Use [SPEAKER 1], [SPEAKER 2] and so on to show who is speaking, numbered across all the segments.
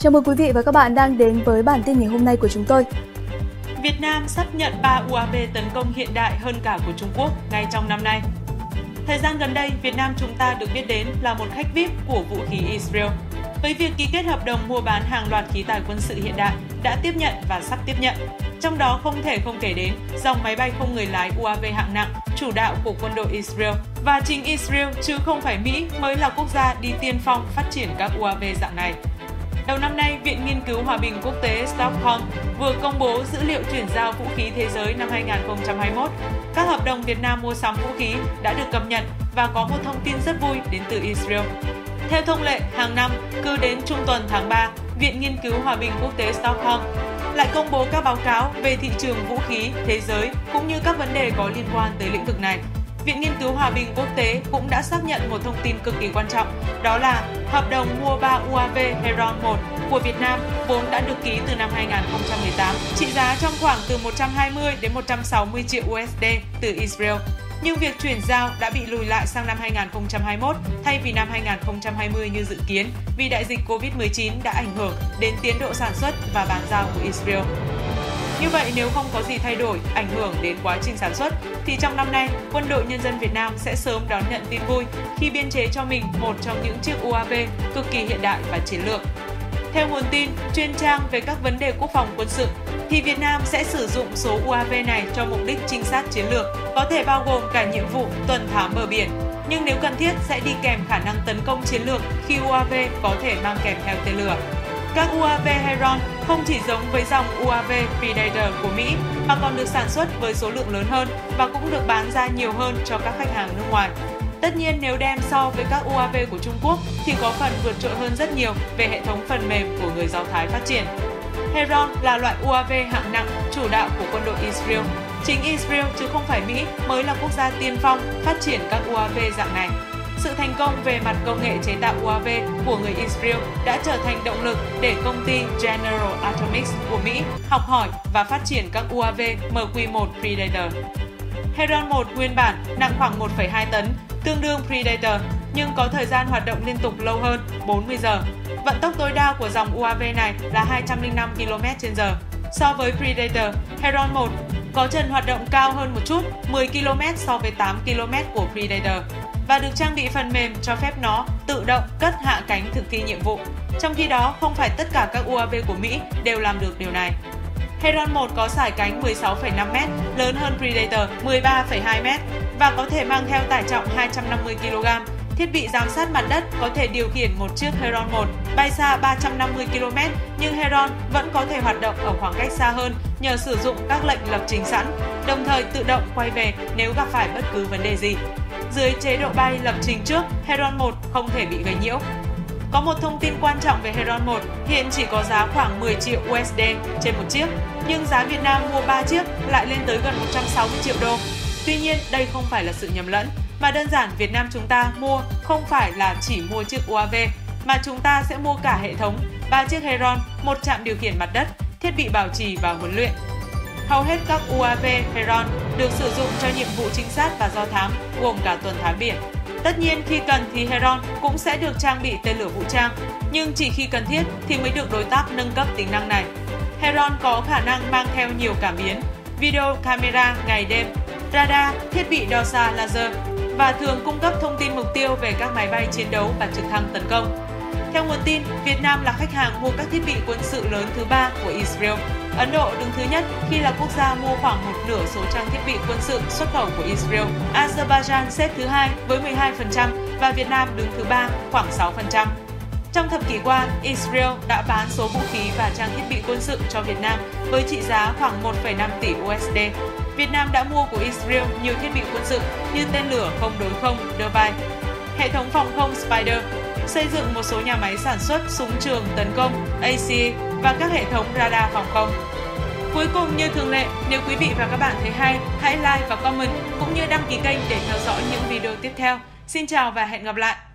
[SPEAKER 1] Chào mừng quý vị và các bạn đang đến với bản tin ngày hôm nay của chúng tôi.
[SPEAKER 2] Việt Nam sắp nhận 3 UAV tấn công hiện đại hơn cả của Trung Quốc ngay trong năm nay. Thời gian gần đây, Việt Nam chúng ta được biết đến là một khách VIP của vũ khí Israel. Với việc ký kết hợp đồng mua bán hàng loạt khí tài quân sự hiện đại đã tiếp nhận và sắp tiếp nhận. Trong đó không thể không kể đến dòng máy bay không người lái UAV hạng nặng chủ đạo của quân đội Israel. Và chính Israel chứ không phải Mỹ mới là quốc gia đi tiên phong phát triển các UAV dạng này. Đầu năm nay, Viện Nghiên cứu Hòa bình Quốc tế Stockholm vừa công bố dữ liệu chuyển giao vũ khí thế giới năm 2021. Các hợp đồng Việt Nam mua sắm vũ khí đã được cập nhật và có một thông tin rất vui đến từ Israel. Theo thông lệ, hàng năm, cứ đến trung tuần tháng 3, Viện Nghiên cứu Hòa bình Quốc tế Stockholm lại công bố các báo cáo về thị trường vũ khí thế giới cũng như các vấn đề có liên quan tới lĩnh vực này. Viện Nghiên cứu Hòa bình Quốc tế cũng đã xác nhận một thông tin cực kỳ quan trọng, đó là hợp đồng mua 3 UAV Heron 1 của Việt Nam vốn đã được ký từ năm 2018, trị giá trong khoảng từ 120 đến 160 triệu USD từ Israel. Nhưng việc chuyển giao đã bị lùi lại sang năm 2021 thay vì năm 2020 như dự kiến vì đại dịch Covid-19 đã ảnh hưởng đến tiến độ sản xuất và bán giao của Israel. Như vậy, nếu không có gì thay đổi, ảnh hưởng đến quá trình sản xuất, thì trong năm nay, Quân đội Nhân dân Việt Nam sẽ sớm đón nhận tin vui khi biên chế cho mình một trong những chiếc UAV cực kỳ hiện đại và chiến lược. Theo nguồn tin chuyên trang về các vấn đề quốc phòng quân sự, thì Việt Nam sẽ sử dụng số UAV này cho mục đích trinh sát chiến lược, có thể bao gồm cả nhiệm vụ tuần thám bờ biển. Nhưng nếu cần thiết sẽ đi kèm khả năng tấn công chiến lược khi UAV có thể mang kèm theo tên lửa. Các UAV Heron không chỉ giống với dòng UAV Predator của Mỹ mà còn được sản xuất với số lượng lớn hơn và cũng được bán ra nhiều hơn cho các khách hàng nước ngoài. Tất nhiên nếu đem so với các UAV của Trung Quốc thì có phần vượt trội hơn rất nhiều về hệ thống phần mềm của người Do Thái phát triển. Heron là loại UAV hạng nặng chủ đạo của quân đội Israel. Chính Israel chứ không phải Mỹ mới là quốc gia tiên phong phát triển các UAV dạng này. Sự thành công về mặt công nghệ chế tạo UAV của người Israel đã trở thành động lực để công ty General Atomics của Mỹ học hỏi và phát triển các UAV MQ-1 Predator. Heron 1 nguyên bản nặng khoảng 1,2 tấn, tương đương Predator, nhưng có thời gian hoạt động liên tục lâu hơn, 40 giờ. Vận tốc tối đa của dòng UAV này là 205 km/h. So với Predator, Heron 1 có trần hoạt động cao hơn một chút, 10 km so với 8 km của Predator, và được trang bị phần mềm cho phép nó tự động cất hạ cánh thực thi nhiệm vụ. Trong khi đó, không phải tất cả các UAV của Mỹ đều làm được điều này. Heron 1 có sải cánh 16,5m, lớn hơn Predator 13,2m và có thể mang theo tải trọng 250 kg. Thiết bị giám sát mặt đất có thể điều khiển một chiếc Heron 1 bay xa 350 km, nhưng Heron vẫn có thể hoạt động ở khoảng cách xa hơn nhờ sử dụng các lệnh lập trình sẵn, đồng thời tự động quay về nếu gặp phải bất cứ vấn đề gì. Dưới chế độ bay lập trình trước, Heron 1 không thể bị gây nhiễu. Có một thông tin quan trọng về Heron 1, hiện chỉ có giá khoảng 10 triệu USD trên một chiếc, nhưng giá Việt Nam mua 3 chiếc lại lên tới gần 160 triệu đô. Tuy nhiên, đây không phải là sự nhầm lẫn, mà đơn giản Việt Nam chúng ta mua không phải là chỉ mua chiếc UAV, mà chúng ta sẽ mua cả hệ thống, 3 chiếc Heron, một trạm điều khiển mặt đất, thiết bị bảo trì và huấn luyện. Hầu hết các UAV Heron được sử dụng cho nhiệm vụ trinh sát và do thám, gồm cả tuần thám biển. Tất nhiên khi cần thì Heron cũng sẽ được trang bị tên lửa vũ trang, nhưng chỉ khi cần thiết thì mới được đối tác nâng cấp tính năng này. Heron có khả năng mang theo nhiều cảm biến, video camera ngày đêm, radar, thiết bị đo xa laser và thường cung cấp thông tin mục tiêu về các máy bay chiến đấu và trực thăng tấn công. Theo nguồn tin, Việt Nam là khách hàng mua các thiết bị quân sự lớn thứ 3 của Israel. Ấn Độ đứng thứ nhất khi là quốc gia mua khoảng một nửa số trang thiết bị quân sự xuất khẩu của Israel. Azerbaijan xếp thứ 2 với 12% và Việt Nam đứng thứ 3 khoảng 6%. Trong thập kỷ qua, Israel đã bán số vũ khí và trang thiết bị quân sự cho Việt Nam với trị giá khoảng 1,5 tỷ USD. Việt Nam đã mua của Israel nhiều thiết bị quân sự như tên lửa không đối không Derby, hệ thống phòng không Spider, xây dựng một số nhà máy sản xuất súng trường tấn công ACA và các hệ thống radar phòng không. Cuối cùng, như thường lệ, nếu quý vị và các bạn thấy hay, hãy like và comment cũng như đăng ký kênh để theo dõi những video tiếp theo. Xin chào và hẹn gặp lại!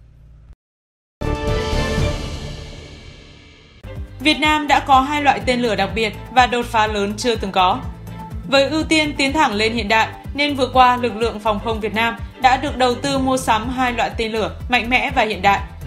[SPEAKER 2] Việt Nam đã có 2 loại tên lửa đặc biệt và đột phá lớn chưa từng có. Với ưu tiên tiến thẳng lên hiện đại, nên vừa qua lực lượng phòng không Việt Nam đã được đầu tư mua sắm 2 loại tên lửa mạnh mẽ và hiện đại,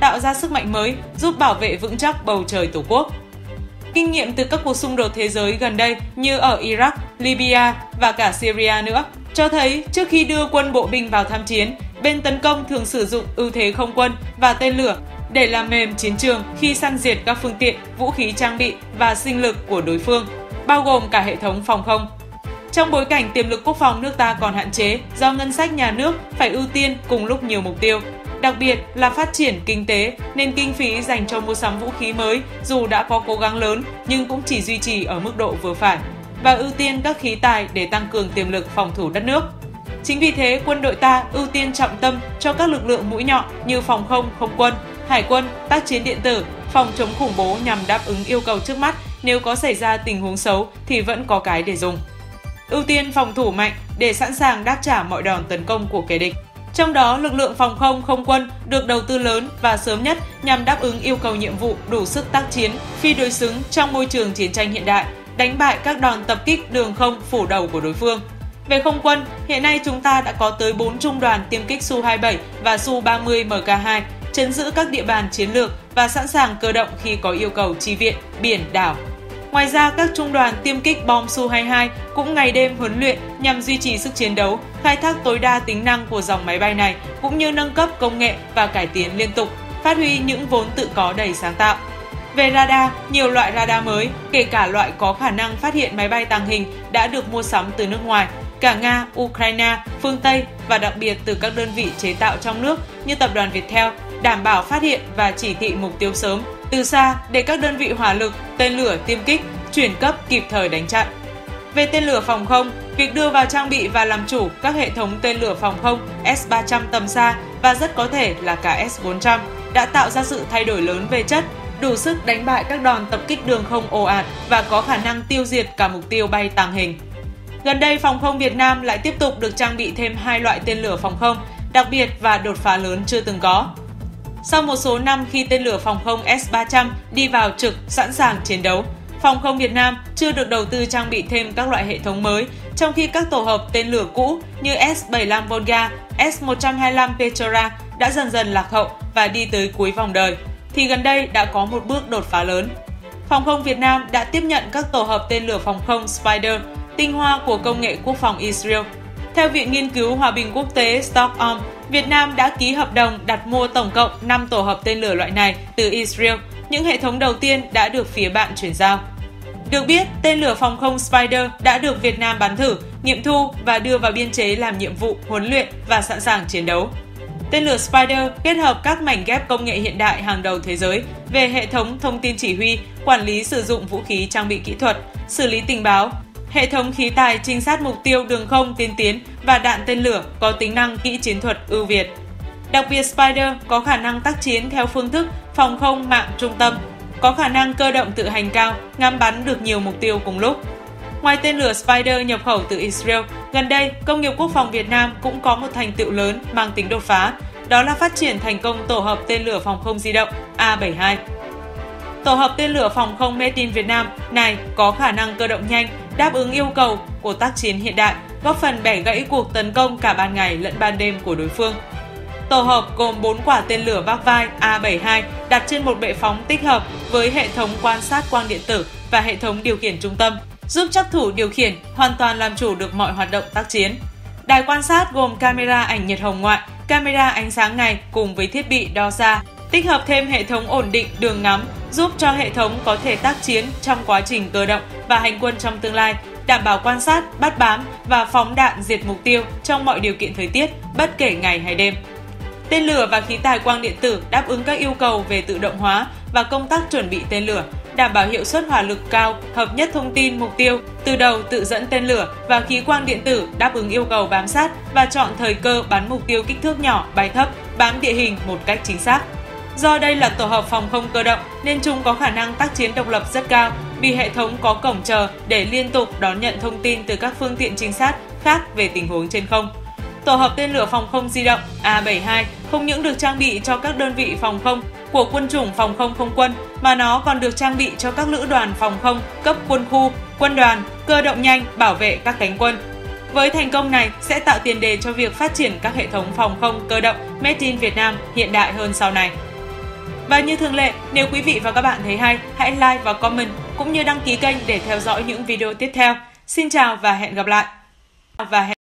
[SPEAKER 2] tạo ra sức mạnh mới, giúp bảo vệ vững chắc bầu trời Tổ quốc. Kinh nghiệm từ các cuộc xung đột thế giới gần đây như ở Iraq, Libya và cả Syria nữa, cho thấy trước khi đưa quân bộ binh vào tham chiến, bên tấn công thường sử dụng ưu thế không quân và tên lửa để làm mềm chiến trường khi săn diệt các phương tiện, vũ khí trang bị và sinh lực của đối phương, bao gồm cả hệ thống phòng không. Trong bối cảnh tiềm lực quốc phòng nước ta còn hạn chế do ngân sách nhà nước phải ưu tiên cùng lúc nhiều mục tiêu, đặc biệt là phát triển kinh tế nên kinh phí dành cho mua sắm vũ khí mới dù đã có cố gắng lớn nhưng cũng chỉ duy trì ở mức độ vừa phải và ưu tiên các khí tài để tăng cường tiềm lực phòng thủ đất nước. Chính vì thế, quân đội ta ưu tiên trọng tâm cho các lực lượng mũi nhọn như phòng không, không quân, hải quân, tác chiến điện tử, phòng chống khủng bố nhằm đáp ứng yêu cầu trước mắt nếu có xảy ra tình huống xấu thì vẫn có cái để dùng. Ưu tiên phòng thủ mạnh để sẵn sàng đáp trả mọi đòn tấn công của kẻ địch. Trong đó, lực lượng phòng không, không quân được đầu tư lớn và sớm nhất nhằm đáp ứng yêu cầu nhiệm vụ đủ sức tác chiến, phi đối xứng trong môi trường chiến tranh hiện đại, đánh bại các đòn tập kích đường không phủ đầu của đối phương. Về không quân, hiện nay chúng ta đã có tới 4 trung đoàn tiêm kích Su-27 và Su-30 Mk2, trấn giữ các địa bàn chiến lược và sẵn sàng cơ động khi có yêu cầu chi viện, biển, đảo. Ngoài ra, các trung đoàn tiêm kích bom Su-22 cũng ngày đêm huấn luyện nhằm duy trì sức chiến đấu, khai thác tối đa tính năng của dòng máy bay này, cũng như nâng cấp công nghệ và cải tiến liên tục, phát huy những vốn tự có đầy sáng tạo. Về radar, nhiều loại radar mới, kể cả loại có khả năng phát hiện máy bay tàng hình đã được mua sắm từ nước ngoài, cả Nga, Ukraine, phương Tây và đặc biệt từ các đơn vị chế tạo trong nước như tập đoàn Viettel, đảm bảo phát hiện và chỉ thị mục tiêu sớm, từ xa để các đơn vị hỏa lực, tên lửa tiêm kích, chuyển cấp kịp thời đánh chặn. Về tên lửa phòng không, việc đưa vào trang bị và làm chủ các hệ thống tên lửa phòng không S-300 tầm xa và rất có thể là cả S-400 đã tạo ra sự thay đổi lớn về chất, đủ sức đánh bại các đòn tập kích đường không ồ ạt và có khả năng tiêu diệt cả mục tiêu bay tàng hình. Gần đây, phòng không Việt Nam lại tiếp tục được trang bị thêm 2 loại tên lửa phòng không, đặc biệt và đột phá lớn chưa từng có. Sau một số năm khi tên lửa phòng không S-300 đi vào trực sẵn sàng chiến đấu, phòng không Việt Nam chưa được đầu tư trang bị thêm các loại hệ thống mới, trong khi các tổ hợp tên lửa cũ như S-75 Volga, S-125 Petrora đã dần dần lạc hậu và đi tới cuối vòng đời, thì gần đây đã có một bước đột phá lớn. Phòng không Việt Nam đã tiếp nhận các tổ hợp tên lửa phòng không Spider, tinh hoa của công nghệ quốc phòng Israel. Theo Viện Nghiên cứu Hòa bình Quốc tế Stockholm, Việt Nam đã ký hợp đồng đặt mua tổng cộng 5 tổ hợp tên lửa loại này từ Israel. Những hệ thống đầu tiên đã được phía bạn chuyển giao. Được biết, tên lửa phòng không Spider đã được Việt Nam bắn thử, nghiệm thu và đưa vào biên chế làm nhiệm vụ huấn luyện và sẵn sàng chiến đấu. Tên lửa Spider kết hợp các mảnh ghép công nghệ hiện đại hàng đầu thế giới về hệ thống thông tin chỉ huy, quản lý sử dụng vũ khí trang bị kỹ thuật, xử lý tình báo, hệ thống khí tài trinh sát mục tiêu đường không tiên tiến và đạn tên lửa có tính năng kỹ chiến thuật ưu việt. Đặc biệt, Spider có khả năng tác chiến theo phương thức phòng không mạng trung tâm, có khả năng cơ động tự hành cao, ngắm bắn được nhiều mục tiêu cùng lúc. Ngoài tên lửa Spider nhập khẩu từ Israel, gần đây, công nghiệp quốc phòng Việt Nam cũng có một thành tựu lớn mang tính đột phá, đó là phát triển thành công tổ hợp tên lửa phòng không di động A-72. Tổ hợp tên lửa phòng không Made in Việt Nam này có khả năng cơ động nhanh, đáp ứng yêu cầu của tác chiến hiện đại, góp phần bẻ gãy cuộc tấn công cả ban ngày lẫn ban đêm của đối phương. Tổ hợp gồm 4 quả tên lửa vác vai A-72 đặt trên một bệ phóng tích hợp với hệ thống quan sát quang điện tử và hệ thống điều khiển trung tâm, giúp trắc thủ điều khiển hoàn toàn làm chủ được mọi hoạt động tác chiến. Đài quan sát gồm camera ảnh nhiệt hồng ngoại, camera ánh sáng ngày cùng với thiết bị đo xa, tích hợp thêm hệ thống ổn định đường ngắm, giúp cho hệ thống có thể tác chiến trong quá trình cơ động và hành quân trong tương lai, đảm bảo quan sát, bắt bám và phóng đạn diệt mục tiêu trong mọi điều kiện thời tiết, bất kể ngày hay đêm. Tên lửa và khí tài quang điện tử đáp ứng các yêu cầu về tự động hóa và công tác chuẩn bị tên lửa, đảm bảo hiệu suất hỏa lực cao, hợp nhất thông tin mục tiêu, từ đầu tự dẫn tên lửa và khí quang điện tử đáp ứng yêu cầu bám sát và chọn thời cơ bắn mục tiêu kích thước nhỏ, bay thấp, bám địa hình một cách chính xác. Do đây là tổ hợp phòng không cơ động nên chúng có khả năng tác chiến độc lập rất cao vì hệ thống có cổng chờ để liên tục đón nhận thông tin từ các phương tiện trinh sát khác về tình huống trên không. Tổ hợp tên lửa phòng không di động A-72 không những được trang bị cho các đơn vị phòng không của quân chủng phòng không không quân mà nó còn được trang bị cho các lữ đoàn phòng không cấp quân khu, quân đoàn, cơ động nhanh bảo vệ các cánh quân. Với thành công này sẽ tạo tiền đề cho việc phát triển các hệ thống phòng không cơ động Made in Việt Nam hiện đại hơn sau này. Và như thường lệ, nếu quý vị và các bạn thấy hay, hãy like và comment cũng như đăng ký kênh để theo dõi những video tiếp theo. Xin chào và hẹn gặp lại.